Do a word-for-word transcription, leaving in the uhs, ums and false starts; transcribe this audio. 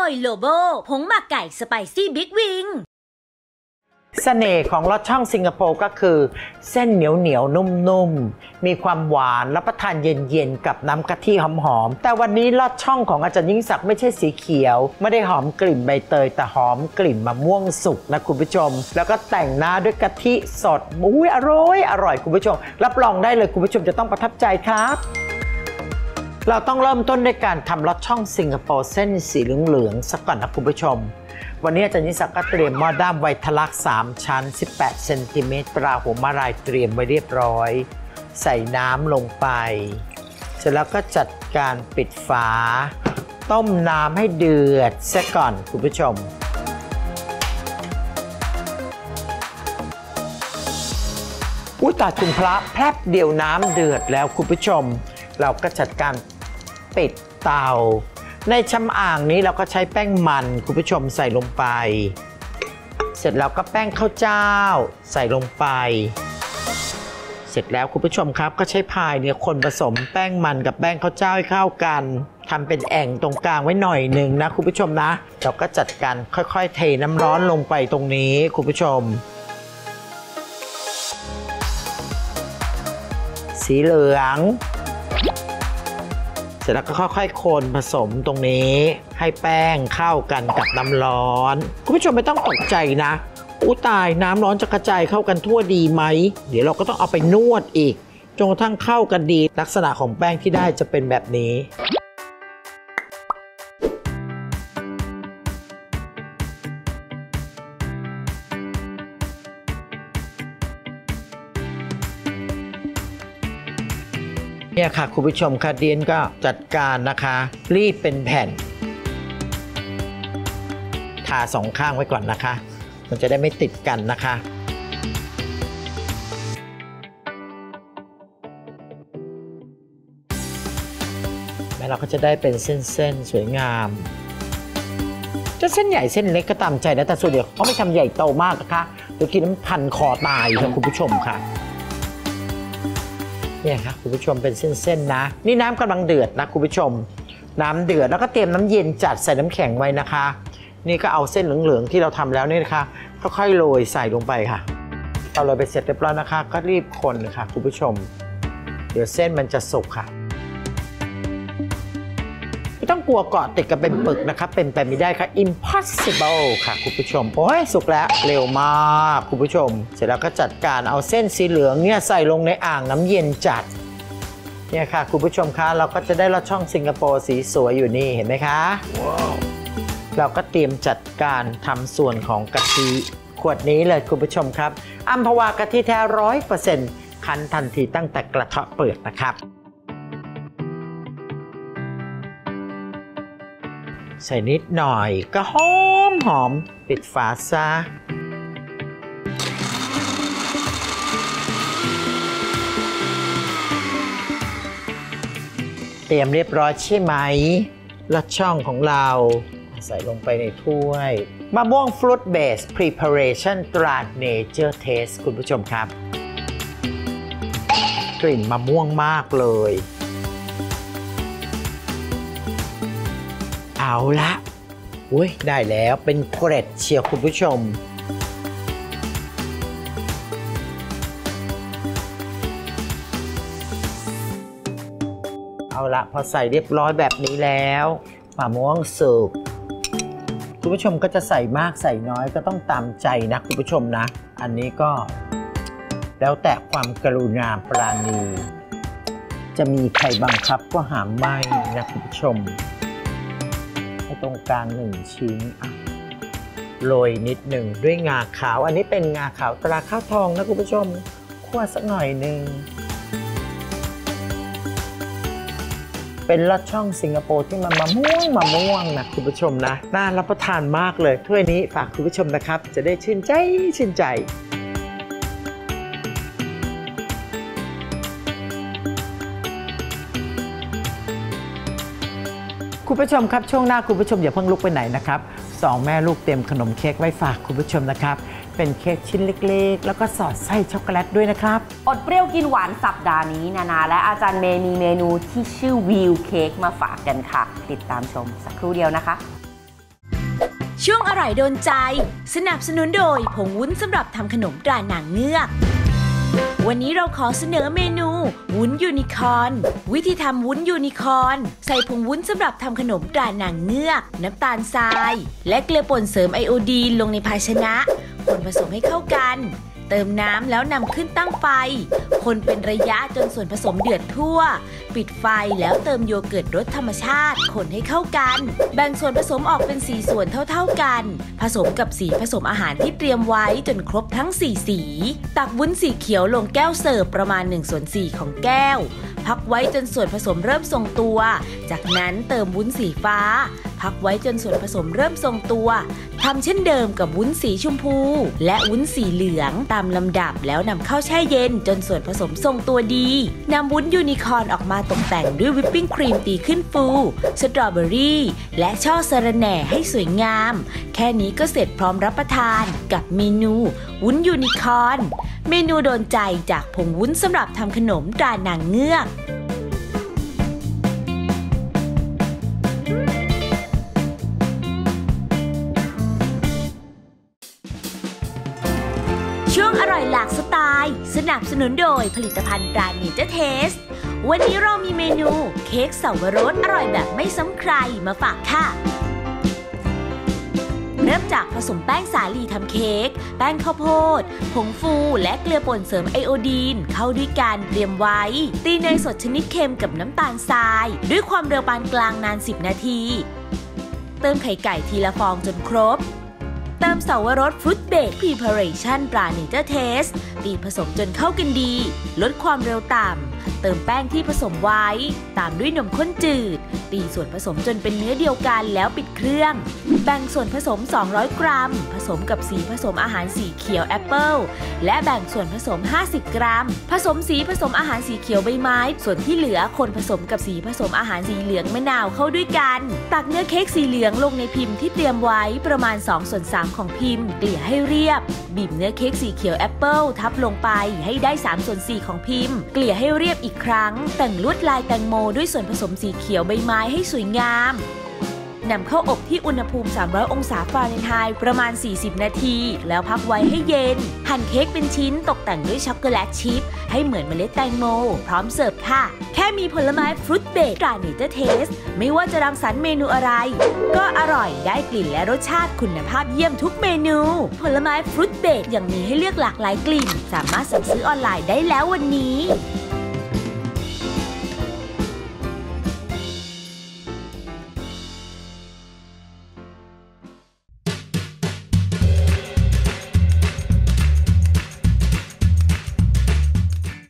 อยโลโบผงหมักไก่สไปซี่บิ๊กวิงเสน่ห์ของลอดช่องสิงคโปร์ก็คือเส้นเหนียวเหนียวนุ่มๆมีความหวานรับประทานเย็นๆกับน้ำกะทิหอมๆแต่วันนี้ลอดช่องของอาจารย์ยิ่งศักดิ์ไม่ใช่สีเขียวไม่ได้หอมกลิ่นใบเตยแต่หอมกลิ่นมะม่วงสุกนะคุณผู้ชมแล้วก็แต่งหน้าด้วยกะทิสดอุ้ยอร่อยอร่อยคุณผู้ชมรับรองได้เลยคุณผู้ชมจะต้องประทับใจครับเราต้องเริ่มต้นด้วยการทำลอดช่องสิงคโปร์เส้นสีเหลืองๆสักก่อนนะคุณผู้ชมวันนี้อาจารย์ยิ่งศักดิ์ก็เตรียมหม้อด้ามไวทลักสามชั้นสิบแปดเซนติเมตรปลาหัวมะลายเตรียมไว้เรียบร้อยใส่น้ำลงไปเสร็จแล้วก็จัดการปิดฝาต้มน้ำให้เดือดซะก่อนคุณผู้ชมอุ้ยตาคุณพระแป๊บเดียวน้ำเดือดแล้วคุณผู้ชมเราก็จัดการปิดเตาในชำอ่างนี้เราก็ใช้แป้งมันคุณผู้ชมใส่ลงไปเสร็จแล้วก็แป้งข้าวเจ้าใส่ลงไปเสร็จแล้วคุณผู้ชมครับก็ใช้พายเนี่ยคนผสมแป้งมันกับแป้งข้าวเจ้าให้เข้ากันทำเป็นแอ่งตรงกลางไว้หน่อยหนึ่งนะคุณผู้ชมนะเราก็จัดการค่อยๆเทน้ำร้อนลงไปตรงนี้คุณผู้ชมสีเหลืองเสร็จแล้วก็ค่อยๆคนผสมตรงนี้ให้แป้งเข้ากันกับน้ำร้อนคุณผู้ชมไม่ต้องตกใจนะอู้ตายน้ำร้อนจะกระจายเข้ากันทั่วดีไหมเดี๋ยวเราก็ต้องเอาไปนวดอีกจนกระทั่งเข้ากันดีลักษณะของแป้งที่ได้จะเป็นแบบนี้เนี่ยค่ะคุณผู้ชมค่ะเดียนก็จัดการนะคะรีบเป็นแผ่นทาสองข้างไว้ก่อนนะคะมันจะได้ไม่ติดกันนะคะแล้วเราก็จะได้เป็นเส้นๆสวยงามจะเส้นใหญ่เส้นเล็กก็ตามใจนะแต่ส่วนใหญ่เขาไม่ทำใหญ่โตมากนะคะเดี๋ยวกินน้ำพันคอตายค่ะคุณผู้ชมค่ะเนี่ยครับคุณผู้ชมเป็นเส้นๆนะนี่น้ำกำลังเดือดนะคุณผู้ชมน้ำเดือดแล้วก็เตรียมน้ำเย็นจัดใส่น้ำแข็งไว้นะคะนี่ก็เอาเส้นเหลืองๆที่เราทำแล้วนี่นะคะค่อยๆโรยใส่ลงไปค่ะเอาโรยไปเสร็จเรียบร้อยนะคะก็รีบคนค่ะคุณผู้ชมเดี๋ยวเส้นมันจะสุกค่ะไม่ต้องกลัวเกาะติดกับเป็นปึกนะครับเป็นไปไม่ได้ค่ะ impossible ค่ะคุณผู้ชมโอ้ยสุกแล้วเร็วมากคุณผู้ชมเสร็จแล้วก็จัดการเอาเส้นสีเหลืองเนี่ยใส่ลงในอ่างน้ำเย็นจัดเนี่ยค่ะคุณผู้ชมคะเราก็จะได้ลอดช่องสิงคโปร์สีสวยอยู่นี่เห็นไหมคะ wow. เราก็เตรียมจัดการทำส่วนของกะทิขวดนี้เลยคุณผู้ชมครับอัมพวากะทิแท้ร้อยเปอร์เซ็นต์คั้นทันทีตั้งแต่กระเทาะเปลือกนะครับใส่นิดหน่อยก็หอมหอมปิดฝาซะเตรียมเรียบร้อยใช่ไหมลอดช่องของเราใส่ลงไปในถ้วยมะม่วงฟรุตเบส preparation ตรา Nature Taste คุณผู้ชมครับกลิ่นมะม่วงมากเลยเอาละอุ้ยได้แล้วเป็นเกร็ดเชียวคุณผู้ชมเอาละพอใส่เรียบร้อยแบบนี้แล้วมะม่วงสุกคุณผู้ชมก็จะใส่มากใส่น้อยก็ต้องตามใจนะคุณผู้ชมนะอันนี้ก็แล้วแต่ความกรุณาปราณีจะมีใครบังคับก็หามไม่นะคุณผู้ชมให้ตรงกลางหนึ่งชิ้นโรยนิดหนึ่งด้วยงาขาวอันนี้เป็นงาขาวตราข้าวทองนะคุณผู้ชมคั่วสักหน่อยหนึ่งเป็นลอดช่องสิงคโปร์ที่มันมะม่วงมะม่วงนะคุณผู้ชมนะน่ารับประทานมากเลยถ้วยนี้ฝากคุณผู้ชมนะครับจะได้ชื่นใจชื่นใจคุณผู้ชมครับช่วงหน้าคุณผู้ชมอย่าเพิ่งลุกไปไหนนะครับสองแม่ลูกเตรียมขนมเค้กไว้ฝากคุณผู้ชมนะครับเป็นเค้กชิ้นเล็กๆแล้วก็สอดไส้ช็อกโกแลตด้วยนะครับอดเปรี้ยวกินหวานสัปดาห์นี้นานาและอาจารย์เมย์มีเมนูที่ชื่อวิวเค้กมาฝากกันค่ะติดตามชมสักครู่เดียวนะคะช่วงอร่อยโดนใจสนับสนุนโดยผงวุ้นสำหรับทำขนมตรานางเงือกวันนี้เราขอเสนอเมนูวุ้นยูนิคอร์นวิธีทำวุ้นยูนิคอร์นใส่ผงวุ้นสำหรับทำขนมตรานางเงือกน้ำตาลทรายและเกลือป่นเสริมไอโอดีนลงในภาชนะคนผสมให้เข้ากันเติมน้ำแล้วนำขึ้นตั้งไฟคนเป็นระยะจนส่วนผสมเดือดทั่วปิดไฟแล้วเติมโยเกิร์ตรสธรรมชาติคนให้เข้ากันแบ่งส่วนผสมออกเป็นสี่ส่วนเท่าๆกันผสมกับสีผสมอาหารที่เตรียมไว้จนครบทั้งสี่สีตักวุ้นสีเขียวลงแก้วเสิร์ฟประมาณหนึ่งส่วนสี่ของแก้วพักไว้จนส่วนผสมเริ่มทรงตัวจากนั้นเติมวุ้นสีฟ้าพักไว้จนส่วนผสมเริ่มทรงตัวทำเช่นเดิมกับวุ้นสีชมพูและวุ้นสีเหลืองตามลำดับแล้วนำเข้าแช่เย็นจนส่วนผสมทรงตัวดีนำวุ้นยูนิคอร์นออกมาตกแต่งด้วยวิปปิ้งครีมตีขึ้นฟูสตรอเบอรี่และช่อสะระแหน่ให้สวยงามแค่นี้ก็เสร็จพร้อมรับประทานกับเมนูวุ้นยูนิคอร์นเมนูโดนใจจากผงวุ้นสำหรับทำขนมตรานางเงือกช่วงอร่อยหลากสไตล์สนับสนุนโดยผลิตภัณฑ์ตราเนเจอร์เทสวันนี้เรามีเมนูเค้กเสาวรสอร่อยแบบไม่ซ้ำใครมาฝากค่ะเริ่มจากผสมแป้งสาลีทำเค้กแป้งข้าวโพดผงฟูและเกลือป่นเสริมไอโอดีนเข้าด้วยกันเตรียมไว้ตีเนยสดชนิดเค็มกับน้ำตาลทรายด้วยความเร็วปานกลางนานสิบนาทีเติมไข่ไก่ทีละฟองจนครบเติมเสาวรสฟรุตเบรดพรีพาเรชั่นตราเนเจอร์เทสตีผสมจนเข้ากันดีลดความเร็วต่ำเติมแป้งที่ผสมไว้ตามด้วยนมข้นจืดตีส่วนผสมจนเป็นเนื้อเดียวกันแล้วปิดเครื่องแบ่งส่วนผสมสองร้อยกรัมผสมกับสีผสมอาหารสีเขียวแอปเปิลและแบ่งส่วนผสมห้าสิบกรัมผสมสีผสมอาหารสีเขียวใบไม้ส่วนที่เหลือคนผสมกับสีผสมอาหารสีเหลืองมะนาวเข้าด้วยกันตักเนื้อเค้กสีเหลืองลงในพิมพ์ที่เตรียมไว้ประมาณสองส่วนสามของพิมพ์เกลี่ยให้เรียบบีบเนื้อเค้กสีเขียวแอปเปิลทับลงไปให้ได้สามส่วนสี่ของพิมพ์เกลี่ยให้เรียบอีกครั้งแต่งลวดลายแตงโมด้วยส่วนผสมสีเขียวใบไม้ให้สวยงามนำเข้าอบที่อุณหภูมิสามร้อยองศาฟาเรนไฮต์ประมาณสี่สิบนาทีแล้วพักไว้ให้เย็นหั่นเค้กเป็นชิ้นตกแต่งด้วยช็อกโกแลตชิพให้เหมือนเมล็ดแตงโมพร้อมเสิร์ฟค่ะแค่มีผลไม้ฟรุตเบรดตราเนเจอร์เทสไม่ว่าจะรังสรรค์เมนูอะไรก็อร่อยได้กลิ่นและรสชาติคุณภาพเยี่ยมทุกเมนูผลไม้ฟรุตเบรดยังมีให้เลือกหลากหลายกลิ่นสามารถสั่งซื้อออนไลน์ได้แล้ววันนี้